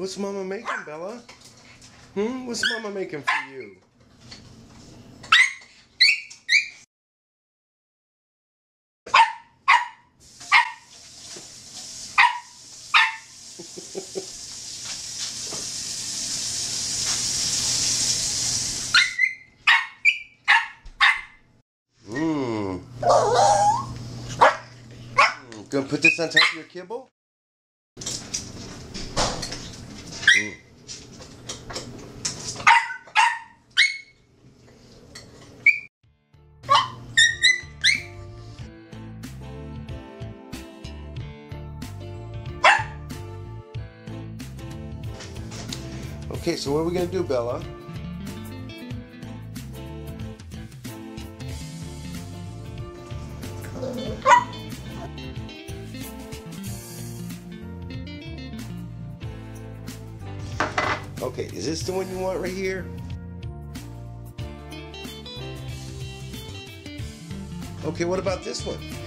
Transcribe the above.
What's Mama making, Bella? What's Mama making for you? Gonna put this on top of your kibble? Okay, so what are we gonna do, Bella? Okay, is this the one you want right here? Okay, what about this one?